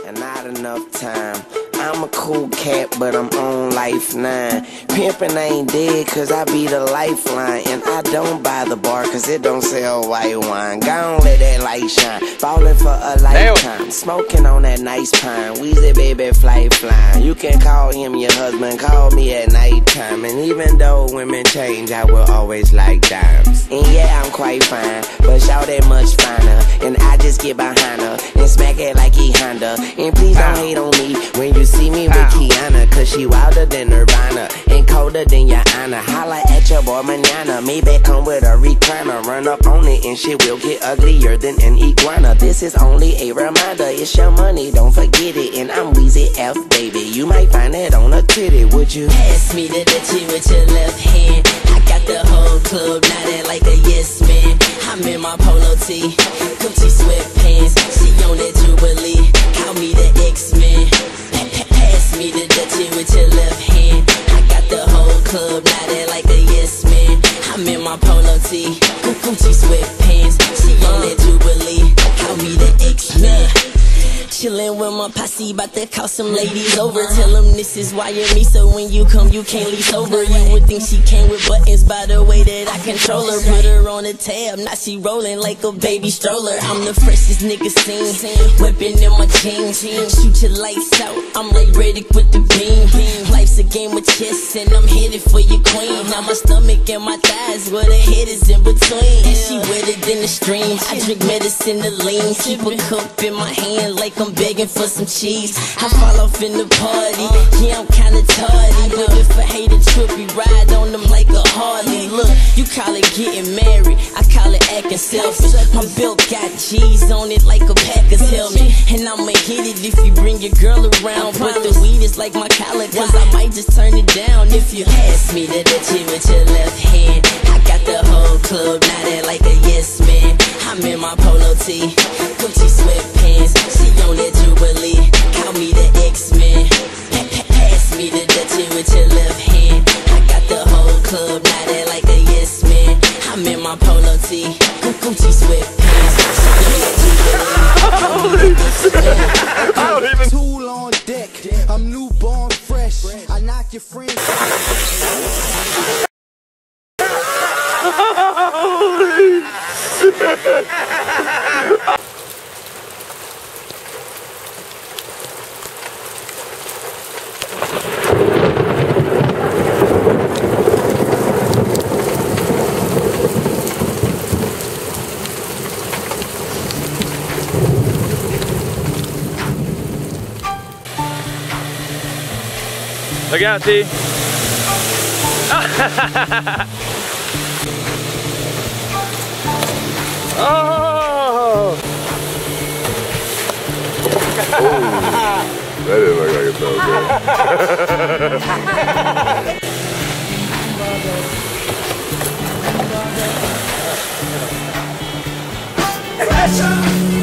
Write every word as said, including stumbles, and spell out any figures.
and not enough time. I'm a cool cat, but I'm on life nine. Pimpin' ain't dead, cause I be the lifeline. And I don't buy the bar, cause it don't sell white wine. Gon' let that light shine, ballin' for a lifetime. Smoking on that nice pine, Weezy baby flight flying. You can call him your husband, call me at nighttime. And even though women change, I will always like dimes. And yeah, I'm quite fine, but y'all that much finer. And I just get behind her and smack it like he Honda. And please don't hate on me when you see me with Kiana, cause she wilder than Nirvana and colder than your Anna. Holla at your boy manana, maybe come with a recliner. Run up on it and shit will get uglier than an iguana. This is only a reminder, it's your money, don't forget it. And I'm Weezy F, baby, you might find it on a titty, would you? Pass me the Dutchie with your left hand. I got the whole club nodding like a yes man. I'm in my polo tee, Gucci sweatpants. She on that Jubilee, call me the X-Men. Pass me the Dutchie with your left hand. I got the whole club nodding like a yes man. I'm in my polo tee, Gucci sweatpants. She on that Jubilee, call me the X-Men. Chillin' with my posse, bout to call some ladies over. Tell them this is why you're me, so when you come, you can't leave sober. You would think she came with buttons by the way that I control her. Put her on a tab, now she rollin' like a baby stroller. I'm the freshest nigga seen, whippin' in my jeans. Shoot your lights out, I'm like Riddick with the beam. Life's a game of chess, and I'm headed for your queen. Now my stomach and my thighs, where the head is in between. And she wetter than the stream, I drink medicine to lean. Keep a cup in my hand like I'm begging for some cheese. I fall off in the party, yeah, I'm kinda tardy. But if I hate a trip, we ride on them like a Harley. Look, you call it getting married, I call it acting selfish. My belt got G's on it like a Packers helmet. And I'ma hit it if you bring your girl around. But the weed is like my collar, cause I might just turn it down if you pass me the Dutchie with your left hand. I got the whole club nodding like a yes man. I'm in my polo tee, Gucci sweatpants. She on that Jubilee, call me the X-Men. Pass me the Dutchie with your left hand. I got the whole club nodding like a yes man. I'm in my polo tee, Gucci sweatpants. I don't even. Tool on deck, I'm newborn fresh. I knock your friends. Holy shit. Look out, T. Oh! That didn't look like it so good.